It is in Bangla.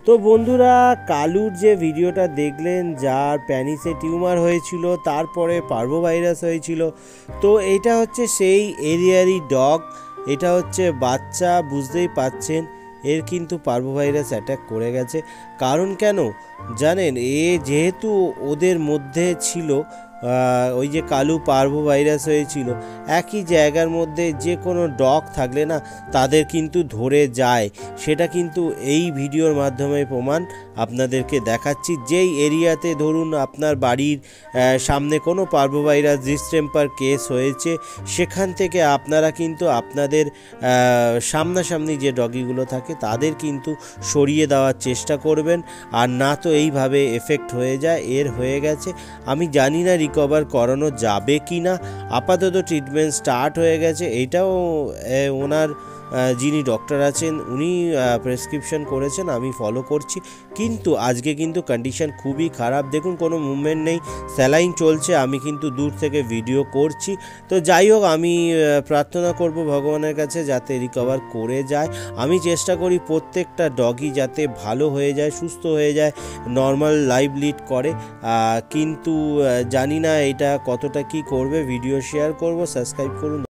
তো বন্ধুরা, কালুর যে ভিডিওটা দেখলেন, যার প্যানিসে টিউমার হয়েছিল, তারপরে পার্ভোভাইরাস হয়েছিল, তো এটা হচ্ছে সেই এরিয়ারই ডগ। এটা হচ্ছে বাচ্চা, বুঝতেই পাচ্ছেন এর কিন্তু পার্ভোভাইরাস অ্যাটাক করে গেছে। কারণ কেন জানেন? যেহেতু ওদের মধ্যে ছিল ওই যে কালু পার্ভোভাইরাস হয়েছিল, একই জায়গার মধ্যে যে কোনো ডগ থাকলে না তাদের কিন্তু ধরে যায়। সেটা কিন্তু এই ভিডিওর মাধ্যমে প্রমাণ আপনাদেরকে দেখাচ্ছি। যেই এরিয়াতে ধরুন আপনার বাড়ির সামনে কোনো পার্ভোভাইরাস ডিসটেম্পার কেস হয়েছে, সেখান থেকে আপনারা কিন্তু আপনাদের সামনাসামনি যে ডগিগুলো থাকে তাদের কিন্তু সরিয়ে দেওয়ার চেষ্টা করবেন। আর না তো এইভাবে এফেক্ট হয়ে যায়। এর হয়ে গেছে, আমি জানি না রিকভার করানো যাবে কি না। আপাতত ট্রিটমেন্ট স্টার্ট হয়ে গেছে। এইটাও ওনার যিনি ডক্টর আছেন উনি প্রেসক্রিপশন করেছেন, আমি ফলো করছি। কিন্তু আজকে কিন্তু কন্ডিশন খুবই খারাপ। দেখুন কোনো মুভমেন্ট নেই, স্যালাইন চলছে, আমি কিন্তু দূর থেকে ভিডিও করছি। তো যাই হোক, আমি প্রার্থনা করব ভগবানের কাছে যাতে রিকভার করে যায়। আমি চেষ্টা করি প্রত্যেকটা ডগই যাতে ভালো হয়ে যায়, সুস্থ হয়ে যায়, নর্মাল লাইফ লিড করে। কিন্তু জানি না এটা কতটা কি করবে। ভিডিও শেয়ার করব, সাবস্ক্রাইব করুন।